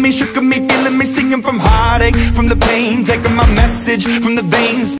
me, shook me, feeling me, singing from heartache, from the pain, taking my message from the veins.